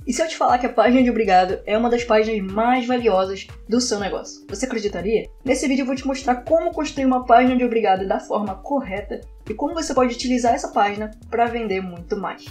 E se eu te falar que a página de obrigado é uma das páginas mais valiosas do seu negócio, você acreditaria? Nesse vídeo eu vou te mostrar como construir uma página de obrigado da forma correta e como você pode utilizar essa página para vender muito mais.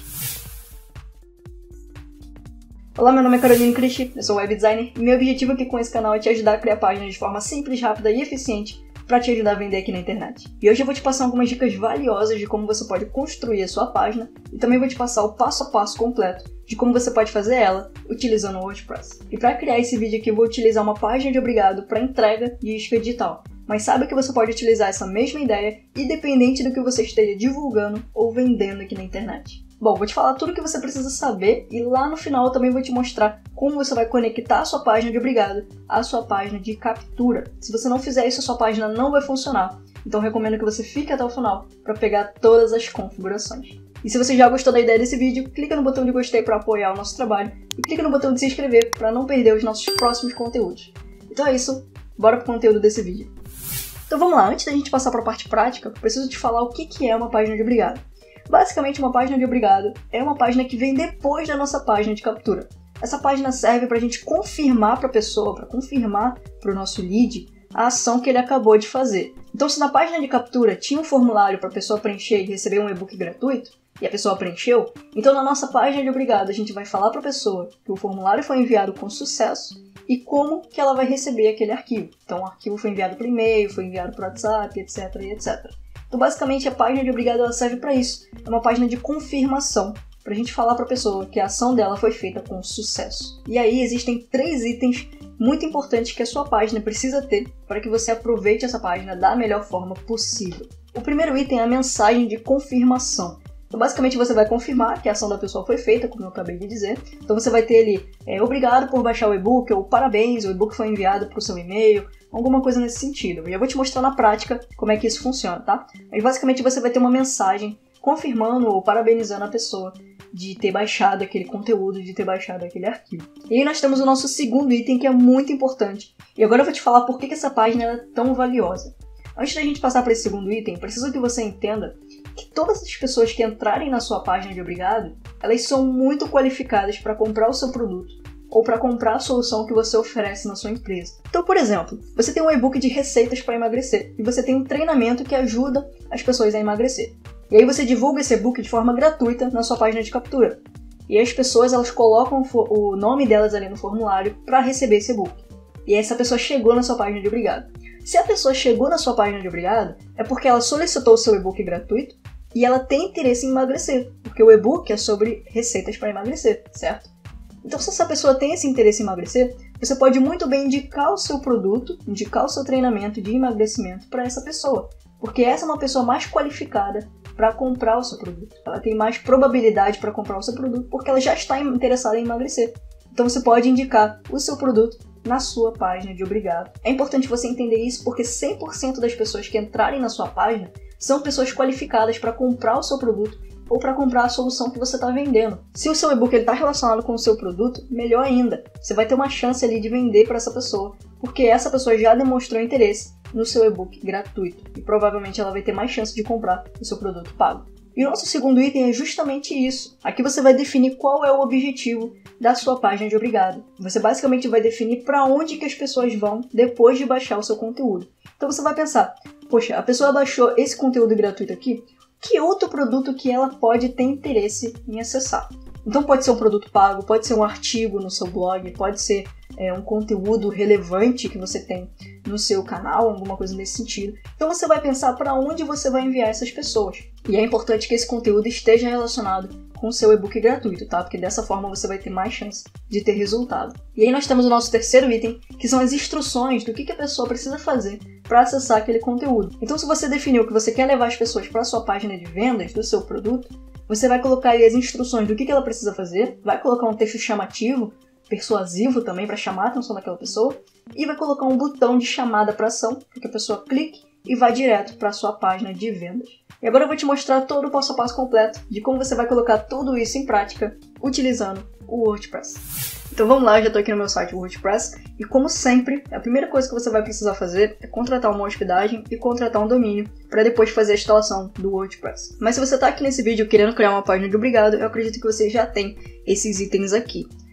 Olá, meu nome é Caroline Cristi, eu sou web designer e meu objetivo aqui com esse canal é te ajudar a criar páginas de forma simples, rápida e eficiente para te ajudar a vender aqui na internet. E hoje eu vou te passar algumas dicas valiosas de como você pode construir a sua página e também vou te passar o passo a passo completo de como você pode fazer ela utilizando o WordPress. E para criar esse vídeo aqui eu vou utilizar uma página de obrigado para entrega de isca digital. Mas sabe que você pode utilizar essa mesma ideia independente do que você esteja divulgando ou vendendo aqui na internet. Bom, vou te falar tudo o que você precisa saber e lá no final eu também vou te mostrar como você vai conectar a sua página de obrigado à sua página de captura. Se você não fizer isso, a sua página não vai funcionar. Então eu recomendo que você fique até o final para pegar todas as configurações. E se você já gostou da ideia desse vídeo, clica no botão de gostei para apoiar o nosso trabalho e clica no botão de se inscrever para não perder os nossos próximos conteúdos. Então é isso, bora pro conteúdo desse vídeo. Então vamos lá, antes da gente passar para a parte prática, eu preciso te falar o que é uma página de obrigado. Basicamente, uma página de obrigado é uma página que vem depois da nossa página de captura. Essa página serve para a gente confirmar para a pessoa, para confirmar para o nosso lead a ação que ele acabou de fazer. Então, se na página de captura tinha um formulário para a pessoa preencher e receber um e-book gratuito, e a pessoa preencheu, então na nossa página de obrigado a gente vai falar para a pessoa que o formulário foi enviado com sucesso e como que ela vai receber aquele arquivo. Então, o arquivo foi enviado por e-mail, foi enviado por WhatsApp, etc, etc. Então, basicamente, a página de obrigado ela serve para isso. É uma página de confirmação, para a gente falar para a pessoa que a ação dela foi feita com sucesso. E aí existem 3 itens muito importantes que a sua página precisa ter para que você aproveite essa página da melhor forma possível. O primeiro item é a mensagem de confirmação. Então, basicamente, você vai confirmar que a ação da pessoa foi feita, como eu acabei de dizer. Então, você vai ter ali, obrigado por baixar o e-book, ou parabéns, o e-book foi enviado para o seu e-mail, alguma coisa nesse sentido. E eu vou te mostrar na prática como é que isso funciona, tá? Mas, basicamente, você vai ter uma mensagem confirmando ou parabenizando a pessoa de ter baixado aquele conteúdo, de ter baixado aquele arquivo. E aí nós temos o nosso segundo item, que é muito importante. E agora eu vou te falar por que essa página é tão valiosa. Antes da gente passar para esse segundo item, preciso que você entenda que todas as pessoas que entrarem na sua página de obrigado, elas são muito qualificadas para comprar o seu produto ou para comprar a solução que você oferece na sua empresa. Então, por exemplo, você tem um e-book de receitas para emagrecer e você tem um treinamento que ajuda as pessoas a emagrecer. E aí você divulga esse e-book de forma gratuita na sua página de captura. E as pessoas elas colocam o nome delas ali no formulário para receber esse e-book. E aí essa pessoa chegou na sua página de obrigado. Se a pessoa chegou na sua página de obrigado, é porque ela solicitou o seu e-book gratuito e ela tem interesse em emagrecer, porque o e-book é sobre receitas para emagrecer, certo? Então, se essa pessoa tem esse interesse em emagrecer, você pode muito bem indicar o seu produto, indicar o seu treinamento de emagrecimento para essa pessoa, porque essa é uma pessoa mais qualificada para comprar o seu produto. Ela tem mais probabilidade para comprar o seu produto porque ela já está interessada em emagrecer. Então, você pode indicar o seu produto na sua página de obrigado. É importante você entender isso porque 100% das pessoas que entrarem na sua página são pessoas qualificadas para comprar o seu produto ou para comprar a solução que você está vendendo. Se o seu e-book está relacionado com o seu produto, melhor ainda. Você vai ter uma chance ali de vender para essa pessoa, porque essa pessoa já demonstrou interesse no seu e-book gratuito e provavelmente ela vai ter mais chance de comprar o seu produto pago. E o nosso segundo item é justamente isso. Aqui você vai definir qual é o objetivo da sua página de obrigado. Você basicamente vai definir para onde que as pessoas vão depois de baixar o seu conteúdo. Então você vai pensar, poxa, a pessoa baixou esse conteúdo gratuito aqui, que outro produto que ela pode ter interesse em acessar? Então pode ser um produto pago, pode ser um artigo no seu blog, pode ser um conteúdo relevante que você tem no seu canal, alguma coisa nesse sentido. Então você vai pensar para onde você vai enviar essas pessoas. E é importante que esse conteúdo esteja relacionado com o seu e-book gratuito, tá? Porque dessa forma você vai ter mais chance de ter resultado. E aí nós temos o nosso terceiro item, que são as instruções do que a pessoa precisa fazer para acessar aquele conteúdo. Então se você definiu que você quer levar as pessoas para a sua página de vendas do seu produto, você vai colocar aí as instruções do que ela precisa fazer, vai colocar um texto chamativo, persuasivo também para chamar a atenção daquela pessoa e vai colocar um botão de chamada para ação para que a pessoa clique e vá direto para a sua página de vendas. E agora eu vou te mostrar todo o passo a passo completo de como você vai colocar tudo isso em prática utilizando o WordPress. Então vamos lá, eu já estou aqui no meu site WordPress e como sempre, a primeira coisa que você vai precisar fazer é contratar uma hospedagem e contratar um domínio para depois fazer a instalação do WordPress. Mas se você está aqui nesse vídeo querendo criar uma página de obrigado, eu acredito que você já tem esses itens aqui.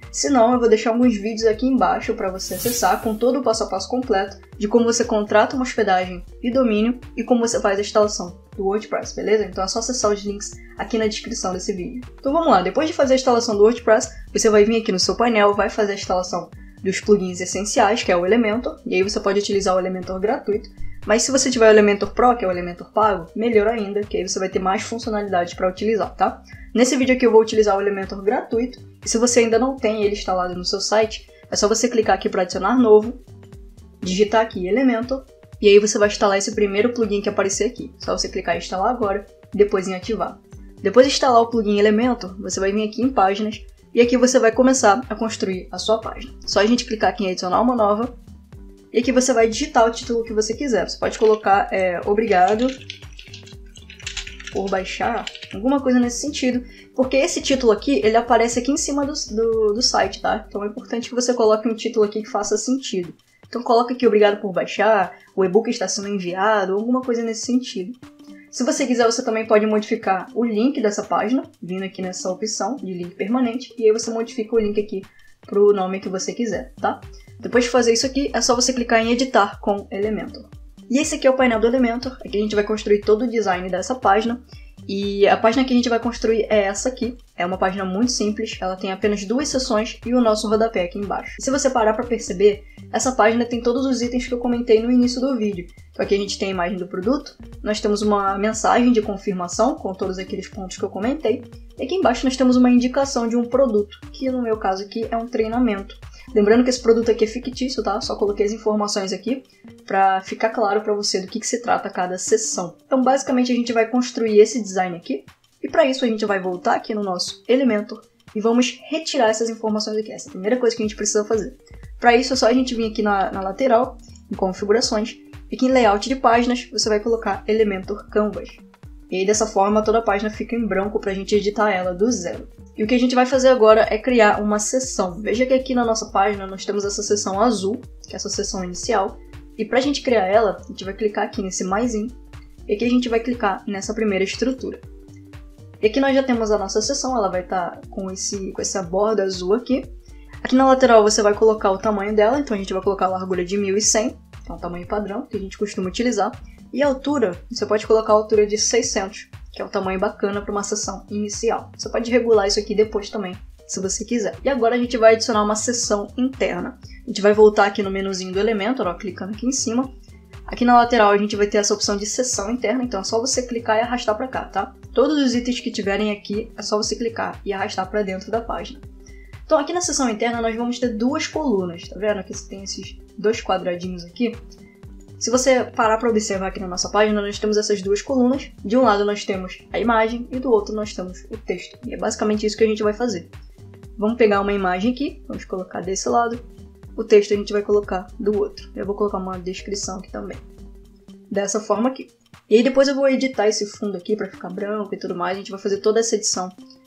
Se não, eu vou deixar alguns vídeos aqui embaixo para você acessar com todo o passo a passo completo de como você contrata uma hospedagem e domínio e como você faz a instalação do WordPress, beleza? Então é só acessar os links aqui na descrição desse vídeo. Então vamos lá, depois de fazer a instalação do WordPress, você vai vir aqui no seu painel, vai fazer a instalação dos plugins essenciais, que é o Elementor, e aí você pode utilizar o Elementor gratuito, mas se você tiver o Elementor Pro, que é o Elementor pago, melhor ainda, que aí você vai ter mais funcionalidades para utilizar, tá? Nesse vídeo aqui eu vou utilizar o Elementor gratuito, e se você ainda não tem ele instalado no seu site, é só você clicar aqui para adicionar novo, digitar aqui Elementor, e aí você vai instalar esse primeiro plugin que aparecer aqui. Só você clicar em instalar agora, e depois em ativar. Depois de instalar o plugin Elementor, você vai vir aqui em páginas, e aqui você vai começar a construir a sua página. Só a gente clicar aqui em adicionar uma nova, e aqui você vai digitar o título que você quiser. Você pode colocar obrigado por baixar, alguma coisa nesse sentido, porque esse título aqui, ele aparece aqui em cima do site, tá? Então é importante que você coloque um título aqui que faça sentido. Então coloca aqui obrigado por baixar, o e-book está sendo enviado, alguma coisa nesse sentido. Se você quiser, você também pode modificar o link dessa página, vindo aqui nessa opção de link permanente, e aí você modifica o link aqui para o nome que você quiser, tá? Depois de fazer isso aqui, é só você clicar em editar com Elementor. E esse aqui é o painel do Elementor, aqui a gente vai construir todo o design dessa página, e a página que a gente vai construir é essa aqui. É uma página muito simples, ela tem apenas 2 seções e o nosso rodapé aqui embaixo. E se você parar para perceber, essa página tem todos os itens que eu comentei no início do vídeo. Então aqui a gente tem a imagem do produto, nós temos uma mensagem de confirmação com todos aqueles pontos que eu comentei, e aqui embaixo nós temos uma indicação de um produto, que no meu caso aqui é um treinamento. Lembrando que esse produto aqui é fictício, tá? Só coloquei as informações aqui para ficar claro para você do que se trata cada seção. Então basicamente a gente vai construir esse design aqui, e para isso a gente vai voltar aqui no nosso Elementor e vamos retirar essas informações aqui. Essa é a primeira coisa que a gente precisa fazer. Para isso é só a gente vir aqui na lateral, em configurações, e aqui em layout de páginas você vai colocar Elementor Canvas. E aí dessa forma toda a página fica em branco para a gente editar ela do zero. E o que a gente vai fazer agora é criar uma seção. Veja que aqui na nossa página nós temos essa seção azul, que é essa seção inicial, e para a gente criar ela, a gente vai clicar aqui nesse maisinho, e aqui a gente vai clicar nessa primeira estrutura. E aqui nós já temos a nossa seção, ela vai estar com essa borda azul aqui. Aqui na lateral você vai colocar o tamanho dela, então a gente vai colocar a largura de 1100, que é um tamanho padrão que a gente costuma utilizar. E a altura, você pode colocar a altura de 600, que é um tamanho bacana para uma seção inicial. Você pode regular isso aqui depois também, se você quiser. E agora a gente vai adicionar uma seção interna. A gente vai voltar aqui no menuzinho do Elementor, ó, clicando aqui em cima. Aqui na lateral a gente vai ter essa opção de seção interna, então é só você clicar e arrastar para cá, tá? Todos os itens que tiverem aqui é só você clicar e arrastar para dentro da página. Então aqui na seção interna nós vamos ter 2 colunas, tá vendo? Aqui tem esses 2 quadradinhos aqui. Se você parar para observar aqui na nossa página, nós temos essas 2 colunas. De um lado nós temos a imagem e do outro nós temos o texto. E é basicamente isso que a gente vai fazer. Vamos pegar uma imagem aqui, vamos colocar desse lado. O texto a gente vai colocar do outro. Eu vou colocar uma descrição aqui também. Dessa forma aqui. E aí depois eu vou editar esse fundo aqui para ficar branco e tudo mais. A gente vai fazer toda essa edição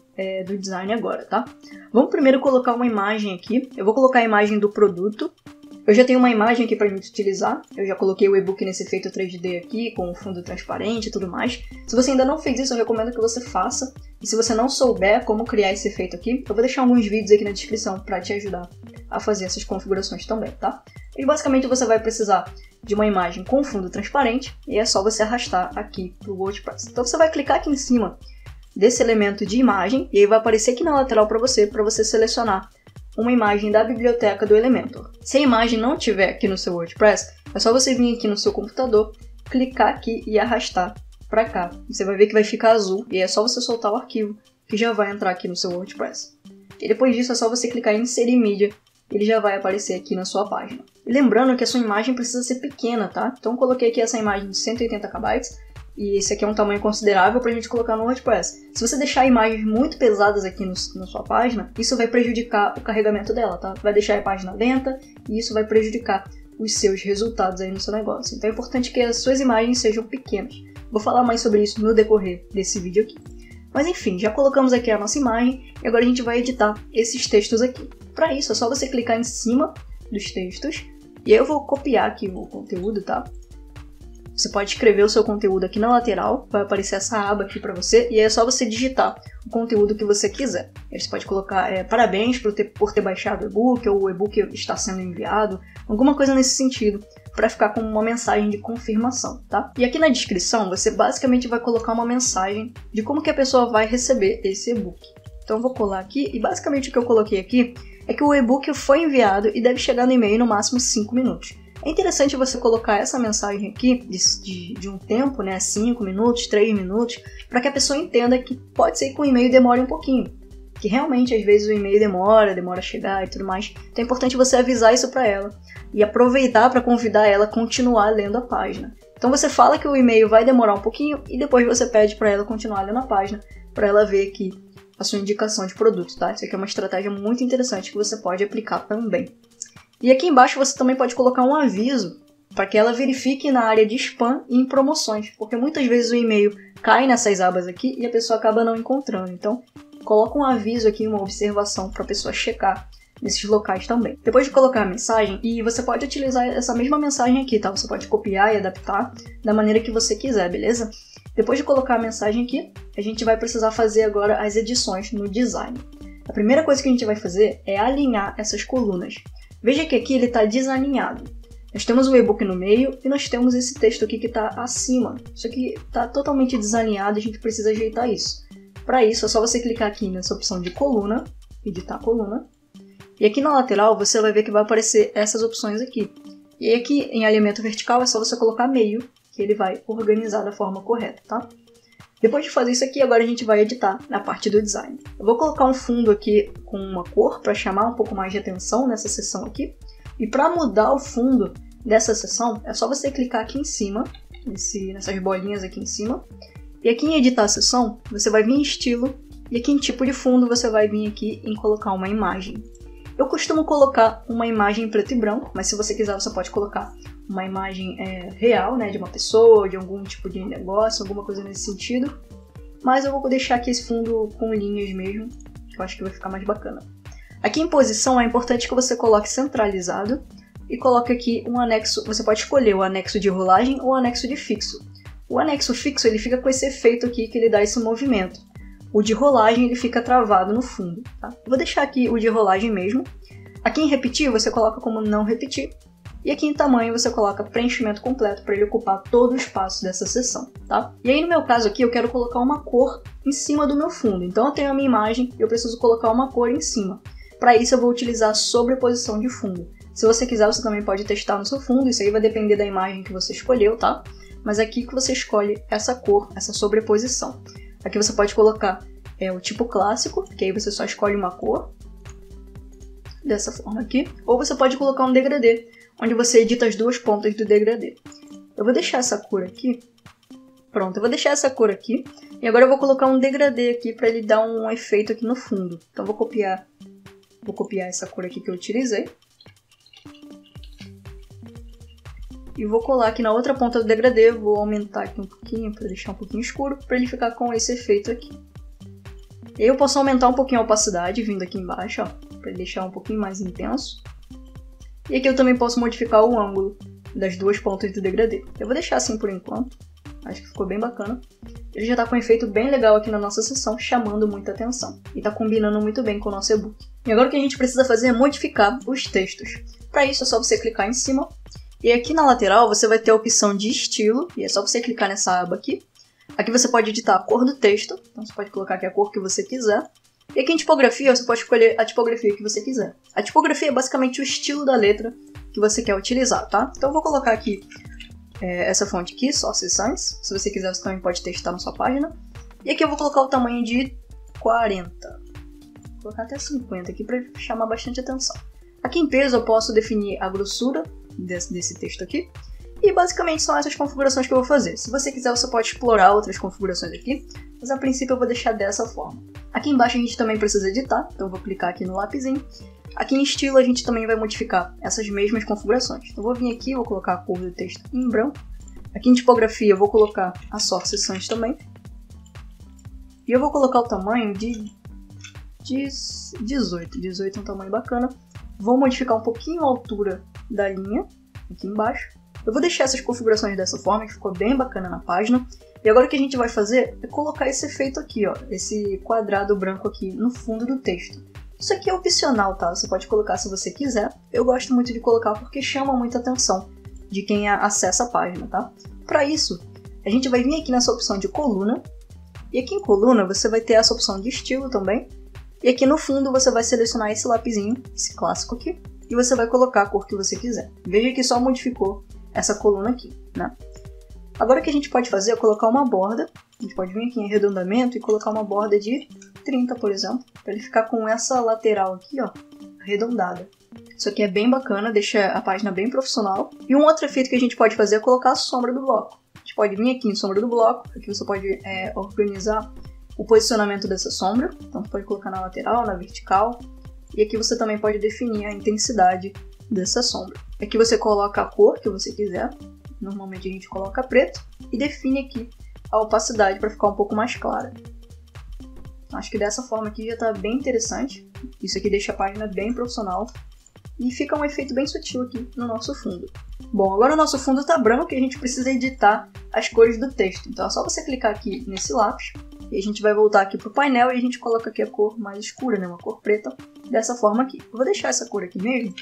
do design agora, tá? Vamos primeiro colocar uma imagem aqui. Eu vou colocar a imagem do produto. Eu já tenho uma imagem aqui para a gente utilizar, eu já coloquei o e-book nesse efeito 3D aqui, com o fundo transparente e tudo mais. Se você ainda não fez isso, eu recomendo que você faça. E se você não souber como criar esse efeito aqui, eu vou deixar alguns vídeos aqui na descrição para te ajudar a fazer essas configurações também, tá? E basicamente você vai precisar de uma imagem com fundo transparente, e é só você arrastar aqui para o WordPress. Então você vai clicar aqui em cima desse elemento de imagem, e aí vai aparecer aqui na lateral para você selecionar uma imagem da biblioteca do Elementor. Se a imagem não tiver aqui no seu WordPress, é só você vir aqui no seu computador, clicar aqui e arrastar para cá. Você vai ver que vai ficar azul e é só você soltar o arquivo que já vai entrar aqui no seu WordPress. E depois disso é só você clicar em inserir mídia, ele já vai aparecer aqui na sua página. E lembrando que a sua imagem precisa ser pequena, tá? Então eu coloquei aqui essa imagem de 180 KB, e esse aqui é um tamanho considerável para a gente colocar no WordPress. Se você deixar imagens muito pesadas aqui na sua página, isso vai prejudicar o carregamento dela, tá? Vai deixar a página lenta e isso vai prejudicar os seus resultados aí no seu negócio. Então é importante que as suas imagens sejam pequenas. Vou falar mais sobre isso no decorrer desse vídeo aqui. Mas enfim, já colocamos aqui a nossa imagem e agora a gente vai editar esses textos aqui. Para isso é só você clicar em cima dos textos e aí eu vou copiar aqui o conteúdo, tá? Você pode escrever o seu conteúdo aqui na lateral, vai aparecer essa aba aqui para você, e aí é só você digitar o conteúdo que você quiser. Aí você pode colocar parabéns por ter baixado o e-book, ou o e-book está sendo enviado, alguma coisa nesse sentido, para ficar com uma mensagem de confirmação, tá? E aqui na descrição, você basicamente vai colocar uma mensagem de como que a pessoa vai receber esse e-book. Então eu vou colar aqui, e basicamente o que eu coloquei aqui é que o e-book foi enviado e deve chegar no e-mail no máximo 5 minutos. É interessante você colocar essa mensagem aqui de um tempo, né, 5 minutos, 3 minutos, para que a pessoa entenda que pode ser que o e-mail demore um pouquinho. Que realmente, às vezes, o e-mail demora a chegar e tudo mais. Então é importante você avisar isso para ela e aproveitar para convidar ela a continuar lendo a página. Então você fala que o e-mail vai demorar um pouquinho e depois você pede para ela continuar lendo a página, para ela ver aqui a sua indicação de produto, tá? Isso aqui é uma estratégia muito interessante que você pode aplicar também. E aqui embaixo você também pode colocar um aviso para que ela verifique na área de spam e em promoções, porque muitas vezes o e-mail cai nessas abas aqui e a pessoa acaba não encontrando. Então, coloca um aviso aqui, uma observação para a pessoa checar nesses locais também. Depois de colocar a mensagem, e você pode utilizar essa mesma mensagem aqui, tá? Você pode copiar e adaptar da maneira que você quiser, beleza? Depois de colocar a mensagem aqui, a gente vai precisar fazer agora as edições no design. A primeira coisa que a gente vai fazer é alinhar essas colunas. Veja que aqui ele está desalinhado. Nós temos o e-book no meio e nós temos esse texto aqui que está acima. Isso aqui está totalmente desalinhado e a gente precisa ajeitar isso. Para isso, é só você clicar aqui nessa opção de coluna, editar coluna. E aqui na lateral você vai ver que vai aparecer essas opções aqui. E aqui em alinhamento vertical é só você colocar meio, que ele vai organizar da forma correta, tá? Depois de fazer isso aqui, agora a gente vai editar na parte do design. Eu vou colocar um fundo aqui com uma cor para chamar um pouco mais de atenção nessa seção aqui. E para mudar o fundo dessa seção, é só você clicar aqui em cima, nessas bolinhas aqui em cima. E aqui em editar a seção, você vai vir em estilo. E aqui em tipo de fundo, você vai vir aqui em colocar uma imagem. Eu costumo colocar uma imagem em preto e branco, mas se você quiser, você pode colocar uma imagem real, né, de uma pessoa, de algum tipo de negócio, alguma coisa nesse sentido. Mas eu vou deixar aqui esse fundo com linhas mesmo, que eu acho que vai ficar mais bacana. Aqui em posição é importante que você coloque centralizado e coloque aqui um anexo. Você pode escolher o anexo de rolagem ou o anexo de fixo. O anexo fixo ele fica com esse efeito aqui que ele dá esse movimento. O de rolagem ele fica travado no fundo, tá? Vou deixar aqui o de rolagem mesmo. Aqui em repetir você coloca como não repetir. E aqui em tamanho você coloca preenchimento completo para ele ocupar todo o espaço dessa seção, tá? E aí no meu caso aqui eu quero colocar uma cor em cima do meu fundo. Então eu tenho a minha imagem e eu preciso colocar uma cor em cima. Para isso eu vou utilizar a sobreposição de fundo. Se você quiser você também pode testar no seu fundo, isso aí vai depender da imagem que você escolheu, tá? Mas é aqui que você escolhe essa cor, essa sobreposição. Aqui você pode colocar o tipo clássico, que aí você só escolhe uma cor, dessa forma aqui. Ou você pode colocar um degradê, onde você edita as duas pontas do degradê. Eu vou deixar essa cor aqui. Pronto, eu vou deixar essa cor aqui. E agora eu vou colocar um degradê aqui para ele dar um efeito aqui no fundo. Então eu vou copiar essa cor aqui que eu utilizei. E vou colar aqui na outra ponta do degradê, vou aumentar aqui um pouquinho para deixar um pouquinho escuro, para ele ficar com esse efeito aqui. E aí eu posso aumentar um pouquinho a opacidade, vindo aqui embaixo, ó, para ele deixar um pouquinho mais intenso. E aqui eu também posso modificar o ângulo das duas pontas do degradê. Eu vou deixar assim por enquanto, acho que ficou bem bacana. Ele já está com um efeito bem legal aqui na nossa seção, chamando muita atenção. E está combinando muito bem com o nosso e-book. E agora o que a gente precisa fazer é modificar os textos. Para isso é só você clicar em cima. E aqui na lateral você vai ter a opção de estilo, e é só você clicar nessa aba aqui. Aqui você pode editar a cor do texto, então você pode colocar aqui a cor que você quiser. E aqui em tipografia você pode escolher a tipografia que você quiser. A tipografia é basicamente o estilo da letra que você quer utilizar, tá? Então eu vou colocar aqui essa fonte aqui, Source Sans. Se você quiser você também pode testar na sua página. E aqui eu vou colocar o tamanho de 40. Vou colocar até 50 aqui para chamar bastante atenção. Aqui em peso eu posso definir a grossura desse texto aqui. E basicamente são essas configurações que eu vou fazer. Se você quiser, você pode explorar outras configurações aqui, mas a princípio eu vou deixar dessa forma. Aqui embaixo a gente também precisa editar, então eu vou clicar aqui no lapisinho. Aqui em estilo a gente também vai modificar essas mesmas configurações. Então eu vou vir aqui, vou colocar a cor do texto em branco. Aqui em tipografia eu vou colocar a Source Sans também. E eu vou colocar o tamanho de 18. 18 é um tamanho bacana. Vou modificar um pouquinho a altura da linha, aqui embaixo. Eu vou deixar essas configurações dessa forma, que ficou bem bacana na página. E agora o que a gente vai fazer é colocar esse efeito aqui, ó, esse quadrado branco aqui no fundo do texto. Isso aqui é opcional, tá? Você pode colocar se você quiser. Eu gosto muito de colocar porque chama muita atenção de quem acessa a página, tá? Para isso, a gente vai vir aqui nessa opção de coluna. E aqui em coluna você vai ter essa opção de estilo também. E aqui no fundo você vai selecionar esse lapisinho, esse clássico aqui. E você vai colocar a cor que você quiser. Veja que só modificou essa coluna aqui, né? Agora o que a gente pode fazer é colocar uma borda. A gente pode vir aqui em arredondamento e colocar uma borda de 30, por exemplo. Para ele ficar com essa lateral aqui, ó, arredondada. Isso aqui é bem bacana, deixa a página bem profissional. E um outro efeito que a gente pode fazer é colocar a sombra do bloco. A gente pode vir aqui em sombra do bloco. Aqui você pode organizar o posicionamento dessa sombra. Então você pode colocar na lateral, na vertical. E aqui você também pode definir a intensidade dessa sombra. Aqui você coloca a cor que você quiser. Normalmente a gente coloca preto. E define aqui a opacidade para ficar um pouco mais clara. Acho que dessa forma aqui já está bem interessante. Isso aqui deixa a página bem profissional. E fica um efeito bem sutil aqui no nosso fundo. Bom, agora o nosso fundo está branco e a gente precisa editar as cores do texto. Então é só você clicar aqui nesse lápis. E a gente vai voltar aqui para o painel e a gente coloca aqui a cor mais escura, né? Uma cor preta, dessa forma aqui. Eu vou deixar essa cor aqui mesmo.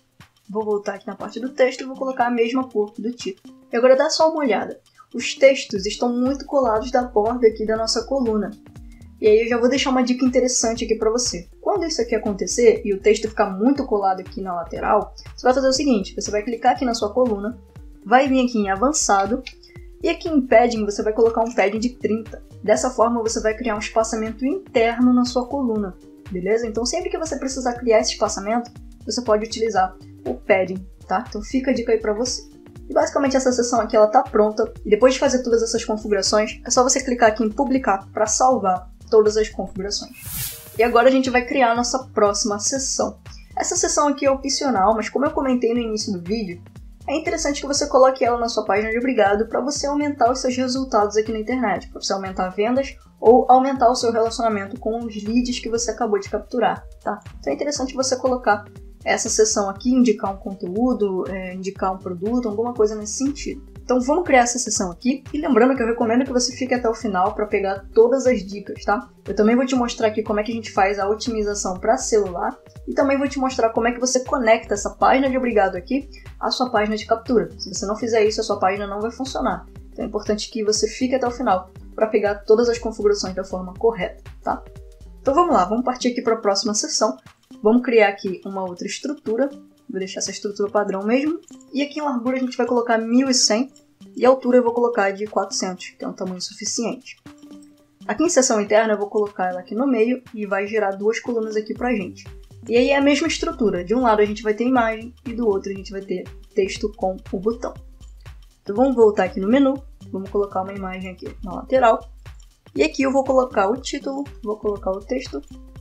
Vou voltar aqui na parte do texto e vou colocar a mesma cor do título. E agora dá só uma olhada. Os textos estão muito colados da borda aqui da nossa coluna. E aí eu já vou deixar uma dica interessante aqui para você. Quando isso aqui acontecer e o texto ficar muito colado aqui na lateral, você vai fazer o seguinte, você vai clicar aqui na sua coluna, vai vir aqui em avançado, e aqui em padding você vai colocar um padding de 30. Dessa forma você vai criar um espaçamento interno na sua coluna, beleza? Então sempre que você precisar criar esse espaçamento, você pode utilizar o padding, tá? Então fica a dica aí para você. E basicamente essa seção aqui ela tá pronta, e depois de fazer todas essas configurações, é só você clicar aqui em publicar para salvar todas as configurações. E agora a gente vai criar a nossa próxima seção. Essa seção aqui é opcional, mas como eu comentei no início do vídeo, é interessante que você coloque ela na sua página de obrigado para você aumentar os seus resultados aqui na internet, para você aumentar vendas ou aumentar o seu relacionamento com os leads que você acabou de capturar, tá? Então é interessante você colocar essa seção aqui, indicar um conteúdo, indicar um produto, alguma coisa nesse sentido. Então vamos criar essa seção aqui, e lembrando que eu recomendo que você fique até o final para pegar todas as dicas, tá? Eu também vou te mostrar aqui como é que a gente faz a otimização para celular, e também vou te mostrar como é que você conecta essa página de obrigado aqui à sua página de captura. Se você não fizer isso, a sua página não vai funcionar. Então é importante que você fique até o final para pegar todas as configurações da forma correta, tá? Então vamos lá, vamos partir aqui para a próxima seção. Vamos criar aqui uma outra estrutura. Vou deixar essa estrutura padrão mesmo. E aqui em largura a gente vai colocar 1100 e a altura eu vou colocar de 400, que é um tamanho suficiente. Aqui em seção interna eu vou colocar ela aqui no meio e vai gerar duas colunas aqui pra gente. E aí é a mesma estrutura. De um lado a gente vai ter imagem e do outro a gente vai ter texto com o botão. Então vamos voltar aqui no menu. Vamos colocar uma imagem aqui na lateral. E aqui eu vou colocar o título, vou colocar o texto.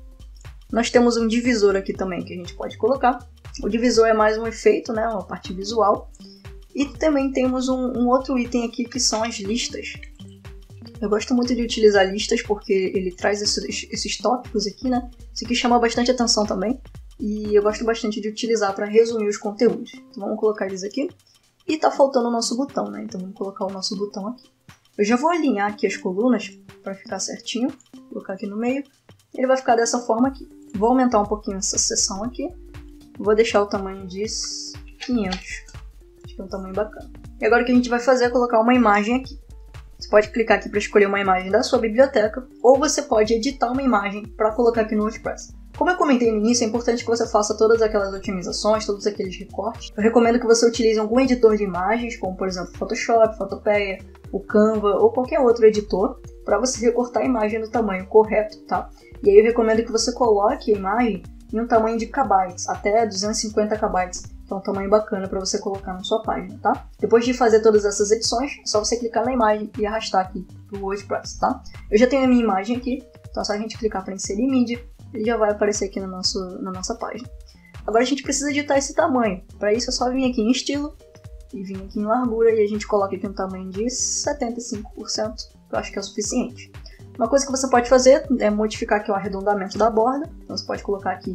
Nós temos um divisor aqui também que a gente pode colocar. O divisor é mais um efeito, né, uma parte visual. E também temos um outro item aqui que são as listas. Eu gosto muito de utilizar listas porque ele traz esses tópicos aqui, né? Isso aqui chama bastante atenção também. E eu gosto bastante de utilizar para resumir os conteúdos. Então vamos colocar eles aqui. E tá faltando o nosso botão, né? Então vamos colocar o nosso botão aqui. Eu já vou alinhar aqui as colunas para ficar certinho. Vou colocar aqui no meio. Ele vai ficar dessa forma aqui. Vou aumentar um pouquinho essa seção aqui. Vou deixar o tamanho de 500. Acho que é um tamanho bacana. E agora o que a gente vai fazer é colocar uma imagem aqui. Você pode clicar aqui para escolher uma imagem da sua biblioteca, ou você pode editar uma imagem para colocar aqui no WordPress. Como eu comentei no início, é importante que você faça todas aquelas otimizações, todos aqueles recortes. Eu recomendo que você utilize algum editor de imagens, como por exemplo Photoshop, Photopea, o Canva ou qualquer outro editor, para você recortar a imagem no tamanho correto, tá? E aí eu recomendo que você coloque a imagem em um tamanho de kbytes, até 250 kbytes, que é um tamanho bacana para você colocar na sua página, tá? Depois de fazer todas essas edições, é só você clicar na imagem e arrastar aqui para o WordPress, tá? Eu já tenho a minha imagem aqui, então é só a gente clicar para inserir mídia, ele já vai aparecer aqui na nossa página. Agora a gente precisa editar esse tamanho. Para isso é só vir aqui em estilo e vir aqui em largura e a gente coloca aqui um tamanho de 75%, que eu acho que é o suficiente. Uma coisa que você pode fazer é modificar aqui o arredondamento da borda. Então você pode colocar aqui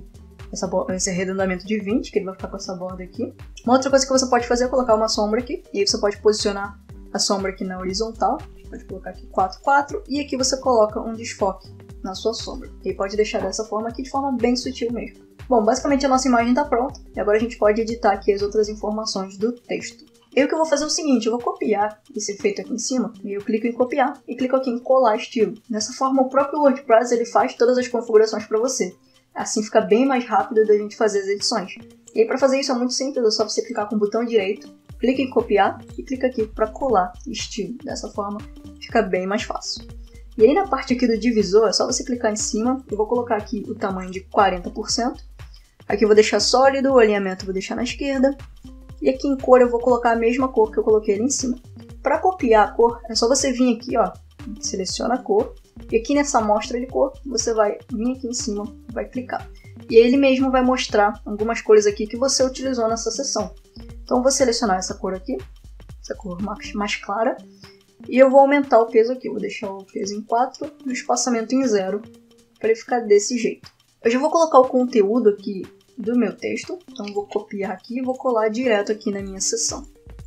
esse arredondamento de 20, que ele vai ficar com essa borda aqui. Uma outra coisa que você pode fazer é colocar uma sombra aqui, e aí você pode posicionar a sombra aqui na horizontal, pode colocar aqui 4, 4, e aqui você coloca um desfoque na sua sombra. E pode deixar dessa forma aqui, de forma bem sutil mesmo. Bom, basicamente a nossa imagem está pronta, e agora a gente pode editar aqui as outras informações do texto. E o que eu vou fazer é o seguinte, eu vou copiar esse efeito aqui em cima, e eu clico em copiar, e clico aqui em colar estilo. Dessa forma o próprio WordPress ele faz todas as configurações para você. Assim fica bem mais rápido da gente fazer as edições. E aí para fazer isso é muito simples, é só você clicar com o botão direito, clica em copiar e clica aqui para colar estilo. Dessa forma fica bem mais fácil. E aí na parte aqui do divisor é só você clicar em cima, eu vou colocar aqui o tamanho de 40%. Aqui eu vou deixar sólido, o alinhamento eu vou deixar na esquerda. E aqui em cor eu vou colocar a mesma cor que eu coloquei ali em cima. Para copiar a cor é só você vir aqui, ó, seleciona a cor. E aqui nessa amostra de cor, você vai vir aqui em cima, vai clicar. E ele mesmo vai mostrar algumas cores aqui que você utilizou nessa seção. Então eu vou selecionar essa cor aqui, essa cor mais clara. E eu vou aumentar o peso aqui, vou deixar o peso em 4 e o espaçamento em 0, para ele ficar desse jeito. Eu já vou colocar o conteúdo aqui do meu texto, então eu vou copiar aqui e vou colar direto aqui na minha seção.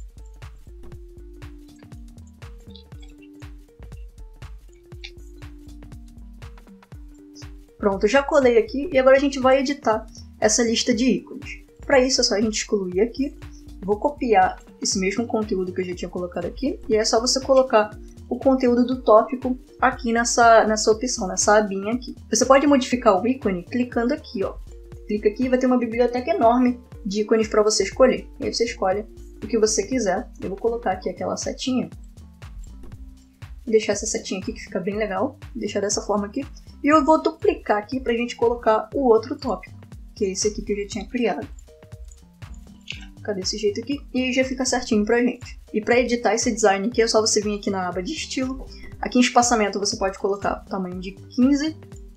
Pronto, eu já colei aqui e agora a gente vai editar essa lista de ícones. Para isso é só a gente excluir aqui, vou copiar esse mesmo conteúdo que eu já tinha colocado aqui e é só você colocar o conteúdo do tópico aqui nessa opção, nessa abinha aqui. Você pode modificar o ícone clicando aqui, ó. Clica aqui e vai ter uma biblioteca enorme de ícones para você escolher. E aí você escolhe o que você quiser. Eu vou colocar aqui aquela setinha. Deixar essa setinha aqui que fica bem legal. Deixar dessa forma aqui. E eu vou duplicar aqui para a gente colocar o outro tópico, que é esse aqui que eu já tinha criado. Fica desse jeito aqui e aí já fica certinho pra gente. E para editar esse design aqui é só você vir aqui na aba de estilo. Aqui em espaçamento você pode colocar o tamanho de 15,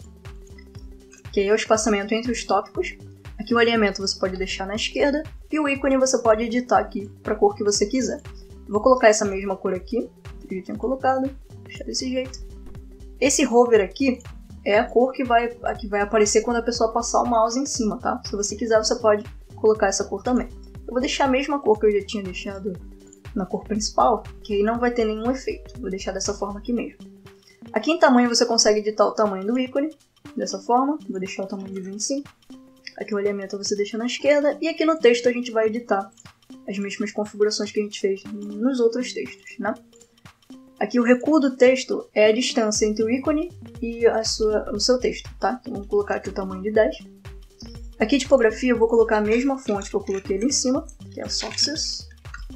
que aí é o espaçamento entre os tópicos. Aqui o alinhamento você pode deixar na esquerda e o ícone você pode editar aqui para a cor que você quiser. Vou colocar essa mesma cor aqui, que eu já tinha colocado, deixar desse jeito. Esse hover aqui é a cor que vai aparecer quando a pessoa passar o mouse em cima, tá? Se você quiser você pode colocar essa cor também. Eu vou deixar a mesma cor que eu já tinha deixado na cor principal, que aí não vai ter nenhum efeito. Vou deixar dessa forma aqui mesmo. Aqui em tamanho você consegue editar o tamanho do ícone, dessa forma. Vou deixar o tamanho de 25. Aqui o alinhamento você deixa na esquerda. E aqui no texto a gente vai editar as mesmas configurações que a gente fez nos outros textos, né? Aqui o recuo do texto é a distância entre o ícone e o seu texto, tá? Então vamos colocar aqui o tamanho de 10. Aqui tipografia eu vou colocar a mesma fonte que eu coloquei ali em cima, que é a Success.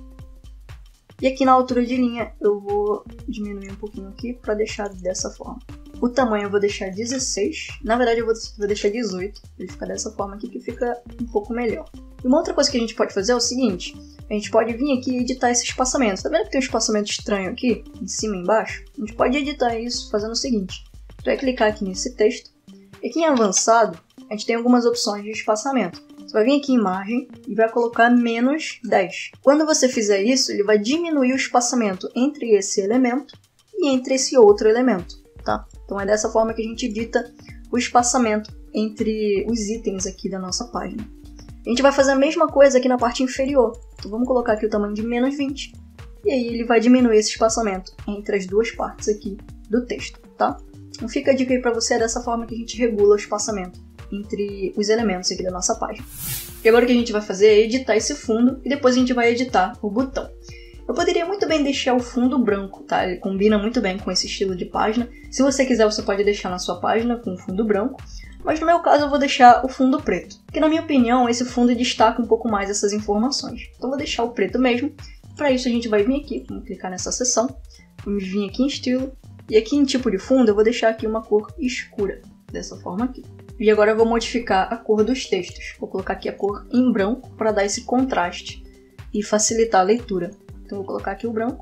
E aqui na altura de linha eu vou diminuir um pouquinho aqui para deixar dessa forma. O tamanho eu vou deixar 16, na verdade eu vou deixar 18, ele fica dessa forma aqui que fica um pouco melhor. E uma outra coisa que a gente pode fazer é o seguinte, a gente pode vir aqui e editar esse espaçamento. Tá vendo que tem um espaçamento estranho aqui, em cima e embaixo? A gente pode editar isso fazendo o seguinte, você vai clicar aqui nesse texto, e aqui em avançado a gente tem algumas opções de espaçamento. Você vai vir aqui em margem e vai colocar menos 10. Quando você fizer isso, ele vai diminuir o espaçamento entre esse elemento e entre esse outro elemento, tá? Então é dessa forma que a gente edita o espaçamento entre os itens aqui da nossa página. A gente vai fazer a mesma coisa aqui na parte inferior. Então vamos colocar aqui o tamanho de menos 20. E aí ele vai diminuir esse espaçamento entre as duas partes aqui do texto, tá? Então fica a dica aí para você, é dessa forma que a gente regula o espaçamento entre os elementos aqui da nossa página. E agora o que a gente vai fazer é editar esse fundo e depois a gente vai editar o botão. Eu poderia muito bem deixar o fundo branco, tá? Ele combina muito bem com esse estilo de página. Se você quiser, você pode deixar na sua página com o fundo branco, mas no meu caso eu vou deixar o fundo preto, porque na minha opinião esse fundo destaca um pouco mais essas informações. Então eu vou deixar o preto mesmo. Para isso a gente vai vir aqui, vamos clicar nessa seção, vamos vir aqui em estilo, e aqui em tipo de fundo eu vou deixar aqui uma cor escura, dessa forma aqui. E agora eu vou modificar a cor dos textos. Vou colocar aqui a cor em branco para dar esse contraste e facilitar a leitura. Então eu vou colocar aqui o branco.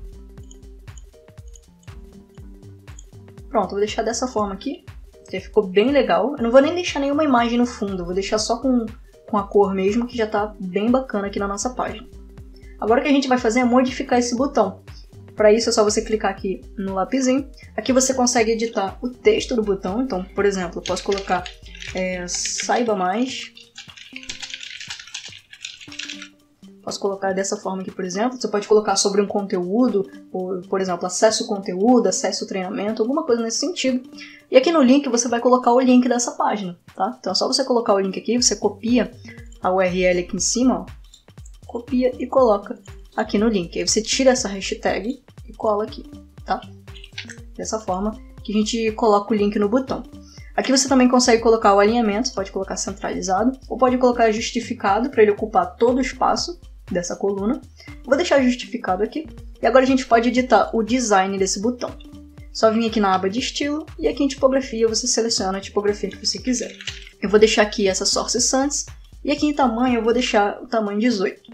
Pronto, eu vou deixar dessa forma aqui, que ficou bem legal. Eu não vou nem deixar nenhuma imagem no fundo, eu vou deixar só com a cor mesmo, que já está bem bacana aqui na nossa página. Agora o que a gente vai fazer é modificar esse botão. Para isso é só você clicar aqui no lapisinho. Aqui você consegue editar o texto do botão. Então, por exemplo, eu posso colocar saiba mais. Posso colocar dessa forma aqui, por exemplo. Você pode colocar sobre um conteúdo, ou, por exemplo, acesse o conteúdo, acesse o treinamento, alguma coisa nesse sentido. E aqui no link você vai colocar o link dessa página, tá? Então é só você colocar o link aqui, você copia a URL aqui em cima, ó, copia e coloca aqui no link. Aí você tira essa hashtag e cola aqui, tá? Dessa forma que a gente coloca o link no botão. Aqui você também consegue colocar o alinhamento, pode colocar centralizado, ou pode colocar justificado para ele ocupar todo o espaço dessa coluna. Vou deixar justificado aqui. E agora a gente pode editar o design desse botão. Só vir aqui na aba de estilo e aqui em tipografia você seleciona a tipografia que você quiser. Eu vou deixar aqui essa Source Sans e aqui em tamanho eu vou deixar o tamanho 18.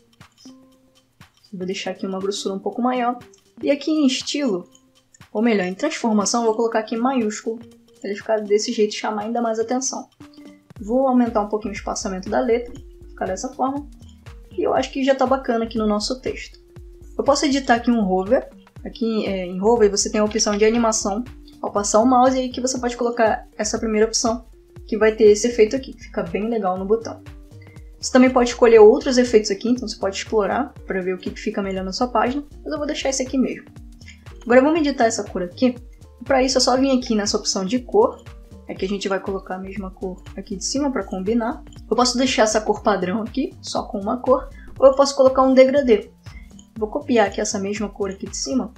Vou deixar aqui uma grossura um pouco maior. E aqui em estilo, ou melhor, em transformação, eu vou colocar aqui em maiúsculo para ele ficar desse jeito e chamar ainda mais atenção. Vou aumentar um pouquinho o espaçamento da letra, ficar dessa forma. E eu acho que já está bacana aqui no nosso texto. Eu posso editar aqui um hover. Aqui em hover você tem a opção de animação ao passar o mouse e aí que você pode colocar essa primeira opção, que vai ter esse efeito aqui, fica bem legal no botão. Você também pode escolher outros efeitos aqui, então você pode explorar para ver o que fica melhor na sua página, mas eu vou deixar esse aqui mesmo. Agora vamos editar essa cor aqui. Para isso é só vir aqui nessa opção de cor. Aqui a gente vai colocar a mesma cor aqui de cima para combinar. Eu posso deixar essa cor padrão aqui, só com uma cor, ou eu posso colocar um degradê. Vou copiar aqui essa mesma cor aqui de cima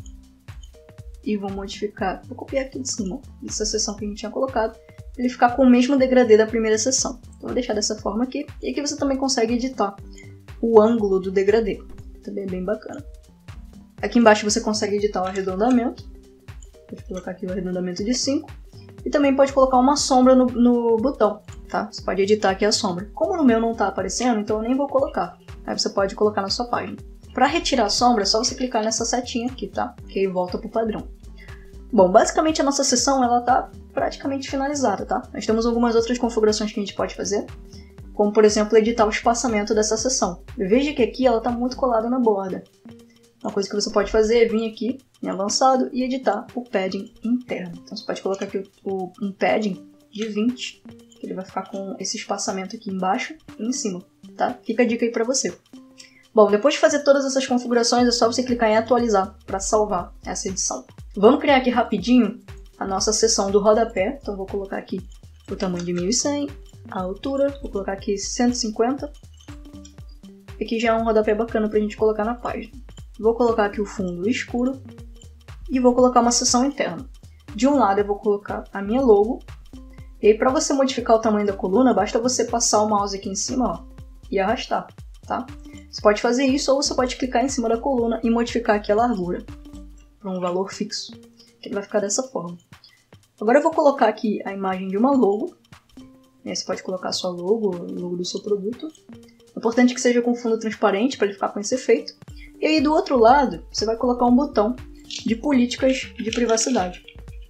e vou modificar. Vou copiar aqui de cima, essa seção que a gente tinha colocado, para ele ficar com o mesmo degradê da primeira seção. Então vou deixar dessa forma aqui, e aqui você também consegue editar o ângulo do degradê. Também é bem bacana. Aqui embaixo você consegue editar o arredondamento. Vou colocar aqui o arredondamento de 5. E também pode colocar uma sombra no botão, tá? Você pode editar aqui a sombra. Como no meu não está aparecendo, então eu nem vou colocar. Aí você pode colocar na sua página. Para retirar a sombra, é só você clicar nessa setinha aqui, tá? Que aí volta para o padrão. Bom, basicamente a nossa sessão ela está praticamente finalizada, tá? Nós temos algumas outras configurações que a gente pode fazer, como por exemplo editar o espaçamento dessa sessão. Veja que aqui ela está muito colada na borda. Uma coisa que você pode fazer é vir aqui em avançado e editar o padding interno. Então você pode colocar aqui um padding de 20, que ele vai ficar com esse espaçamento aqui embaixo e em cima, tá? Fica a dica aí para você. Bom, depois de fazer todas essas configurações é só você clicar em atualizar para salvar essa edição. Vamos criar aqui rapidinho a nossa seção do rodapé. Então vou colocar aqui o tamanho de 1100, a altura, vou colocar aqui 150. Aqui já é um rodapé bacana para a gente colocar na página. Vou colocar aqui o fundo escuro e vou colocar uma seção interna. De um lado eu vou colocar a minha logo. E aí para você modificar o tamanho da coluna, basta você passar o mouse aqui em cima, ó, e arrastar, tá? Você pode fazer isso ou você pode clicar em cima da coluna e modificar aqui a largura para um valor fixo, que ele vai ficar dessa forma. Agora eu vou colocar aqui a imagem de uma logo. E aí você pode colocar a sua logo, o logo do seu produto. É importante que seja com fundo transparente para ele ficar com esse efeito. E aí do outro lado, você vai colocar um botão de políticas de privacidade.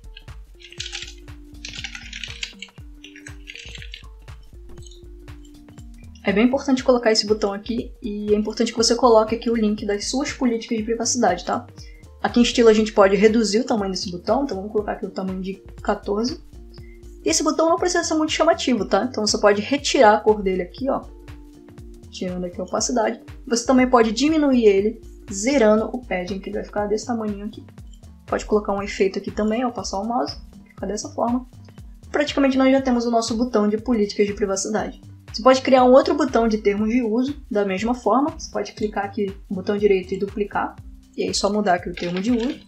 É bem importante colocar esse botão aqui e é importante que você coloque aqui o link das suas políticas de privacidade, tá? Aqui em estilo a gente pode reduzir o tamanho desse botão, então vamos colocar aqui o tamanho de 14. E esse botão não precisa ser muito chamativo, tá? Então você pode retirar a cor dele aqui, ó. Tirando aqui a opacidade. Você também pode diminuir ele, zerando o padding, que ele vai ficar desse tamanho aqui. Pode colocar um efeito aqui também ao passar o mouse, fica dessa forma. Praticamente nós já temos o nosso botão de políticas de privacidade. Você pode criar um outro botão de termos de uso, da mesma forma. Você pode clicar aqui no botão direito e duplicar. E aí só mudar aqui o termo de uso.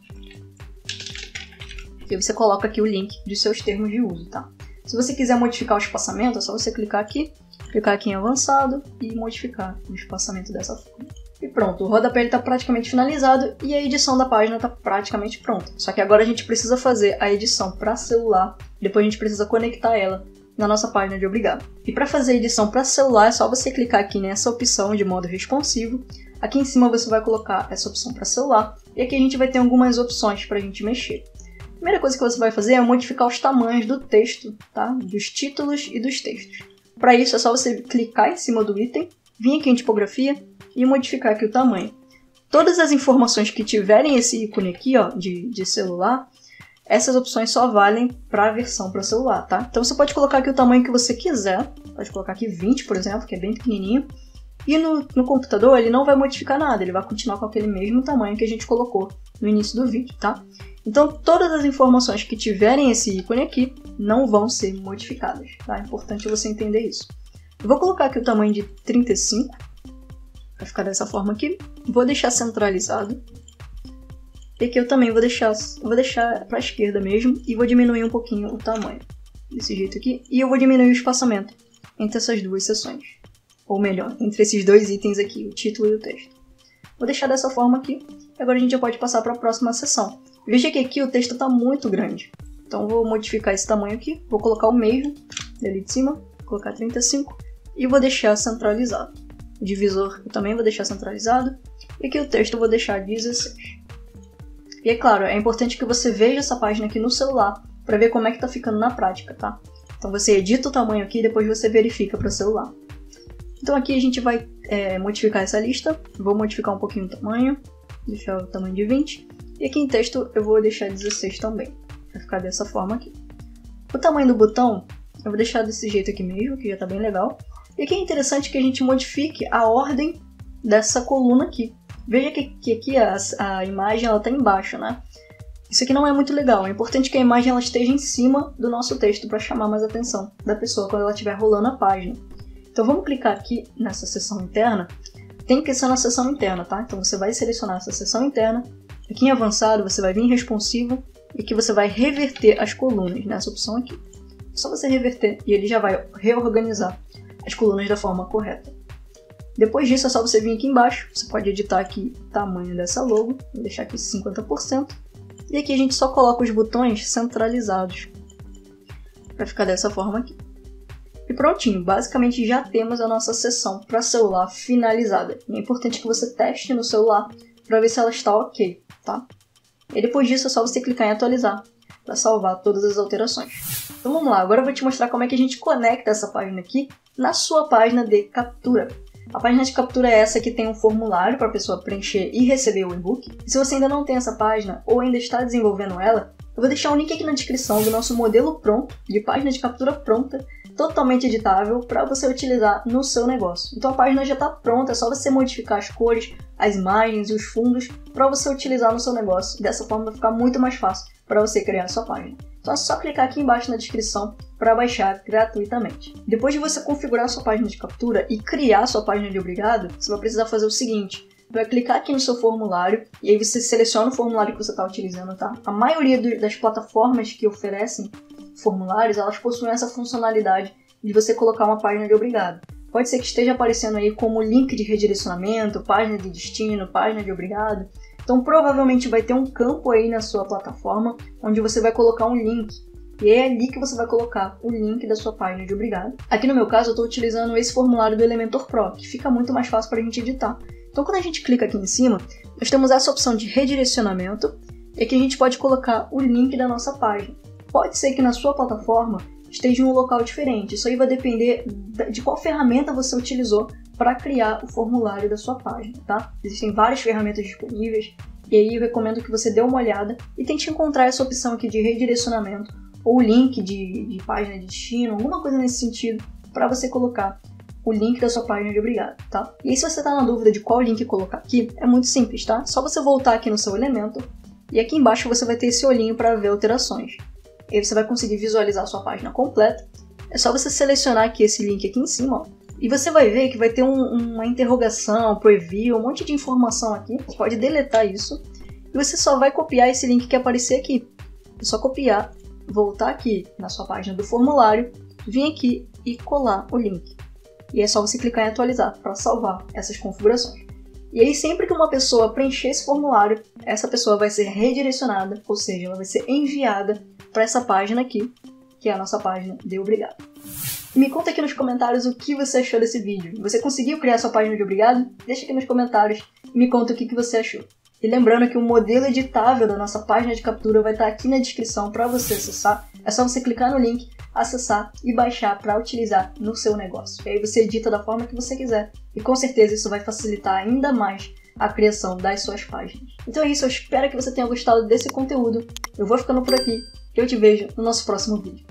E aí você coloca aqui o link dos seus termos de uso, tá? Se você quiser modificar o espaçamento, é só você clicar aqui em avançado e modificar o espaçamento dessa forma. E pronto, o rodapé está praticamente finalizado e a edição da página está praticamente pronta. Só que agora a gente precisa fazer a edição para celular, depois a gente precisa conectar ela na nossa página de obrigado. E para fazer a edição para celular é só você clicar aqui nessa opção de modo responsivo. Aqui em cima você vai colocar essa opção para celular e aqui a gente vai ter algumas opções para a gente mexer. A primeira coisa que você vai fazer é modificar os tamanhos do texto, tá? Dos títulos e dos textos. Para isso é só você clicar em cima do item, vir aqui em tipografia e modificar aqui o tamanho. Todas as informações que tiverem esse ícone aqui, ó, de celular, essas opções só valem para a versão para celular, tá? Então você pode colocar aqui o tamanho que você quiser, pode colocar aqui 20, por exemplo, que é bem pequenininho, e no computador ele não vai modificar nada, ele vai continuar com aquele mesmo tamanho que a gente colocou no início do vídeo, tá? Então todas as informações que tiverem esse ícone aqui não vão ser modificadas, tá? É importante você entender isso. Eu vou colocar aqui o tamanho de 35, vai ficar dessa forma aqui, vou deixar centralizado. E aqui eu também vou deixar para a esquerda mesmo e vou diminuir um pouquinho o tamanho, desse jeito aqui. E eu vou diminuir o espaçamento entre essas duas seções, ou melhor, entre esses dois itens aqui, o título e o texto. Vou deixar dessa forma aqui, e agora a gente já pode passar para a próxima seção. Veja que aqui o texto está muito grande, então vou modificar esse tamanho aqui, vou colocar o mesmo dali de cima, vou colocar 35 e vou deixar centralizado. O divisor eu também vou deixar centralizado, e aqui o texto eu vou deixar 16. E é claro, é importante que você veja essa página aqui no celular para ver como é que está ficando na prática, tá? Então você edita o tamanho aqui e depois você verifica para o celular. Então aqui a gente vai modificar essa lista, vou modificar um pouquinho o tamanho, deixar o tamanho de 20, e aqui em texto eu vou deixar 16 também, vai ficar dessa forma aqui. O tamanho do botão eu vou deixar desse jeito aqui mesmo, que já está bem legal. E aqui é interessante que a gente modifique a ordem dessa coluna aqui. Veja que aqui a imagem está embaixo, né? Isso aqui não é muito legal, é importante que a imagem ela esteja em cima do nosso texto para chamar mais a atenção da pessoa quando ela estiver rolando a página. Então vamos clicar aqui nessa seção interna, tem que ser na seção interna, tá? Então você vai selecionar essa seção interna, aqui em avançado você vai vir em responsivo e aqui você vai reverter as colunas, nessa opção aqui. É só você reverter e ele já vai reorganizar as colunas da forma correta. Depois disso é só você vir aqui embaixo, você pode editar aqui o tamanho dessa logo, vou deixar aqui 50%, e aqui a gente só coloca os botões centralizados, vai ficar dessa forma aqui. E prontinho, basicamente já temos a nossa seção para celular finalizada. E é importante que você teste no celular para ver se ela está ok, tá? E depois disso é só você clicar em atualizar para salvar todas as alterações. Então vamos lá, agora eu vou te mostrar como é que a gente conecta essa página aqui na sua página de captura. A página de captura é essa que tem um formulário para a pessoa preencher e receber o e-book. E se você ainda não tem essa página ou ainda está desenvolvendo ela, eu vou deixar um link aqui na descrição do nosso modelo pronto, de página de captura pronta, totalmente editável para você utilizar no seu negócio. Então a página já está pronta, é só você modificar as cores, as imagens e os fundos para você utilizar no seu negócio. Dessa forma vai ficar muito mais fácil para você criar a sua página. Então é só clicar aqui embaixo na descrição para baixar gratuitamente. Depois de você configurar a sua página de captura e criar a sua página de obrigado, você vai precisar fazer o seguinte: vai clicar aqui no seu formulário e aí você seleciona o formulário que você está utilizando, tá? A maioria das plataformas que oferecem formulários, elas possuem essa funcionalidade de você colocar uma página de obrigado. Pode ser que esteja aparecendo aí como link de redirecionamento, página de destino, página de obrigado. Então provavelmente vai ter um campo aí na sua plataforma onde você vai colocar um link. E é ali que você vai colocar o link da sua página de obrigado. Aqui no meu caso eu estou utilizando esse formulário do Elementor Pro, que fica muito mais fácil para a gente editar. Então quando a gente clica aqui em cima, nós temos essa opção de redirecionamento, e aqui a gente pode colocar o link da nossa página. Pode ser que na sua plataforma esteja em um local diferente, isso aí vai depender de qual ferramenta você utilizou para criar o formulário da sua página, tá? Existem várias ferramentas disponíveis, e aí eu recomendo que você dê uma olhada e tente encontrar essa opção aqui de redirecionamento, ou link de página de destino, alguma coisa nesse sentido, para você colocar o link da sua página de obrigado, tá? E aí se você está na dúvida de qual link colocar aqui, é muito simples, tá? Só você voltar aqui no seu elemento, e aqui embaixo você vai ter esse olhinho para ver alterações. E aí você vai conseguir visualizar a sua página completa. É só você selecionar aqui esse link aqui em cima, ó, e você vai ver que vai ter uma interrogação, preview, um monte de informação aqui. Você pode deletar isso, e você só vai copiar esse link que aparecer aqui. É só copiar, voltar aqui na sua página do formulário, vir aqui e colar o link. E é só você clicar em atualizar para salvar essas configurações. E aí sempre que uma pessoa preencher esse formulário, essa pessoa vai ser redirecionada, ou seja, ela vai ser enviada para essa página aqui, que é a nossa página de obrigado. E me conta aqui nos comentários o que você achou desse vídeo. Você conseguiu criar sua página de obrigado? Deixa aqui nos comentários e me conta o que você achou. E lembrando que o modelo editável da nossa página de captura vai estar aqui na descrição para você acessar. É só você clicar no link, acessar e baixar para utilizar no seu negócio. E aí você edita da forma que você quiser. E com certeza isso vai facilitar ainda mais a criação das suas páginas. Então é isso, eu espero que você tenha gostado desse conteúdo. Eu vou ficando por aqui e eu te vejo no nosso próximo vídeo.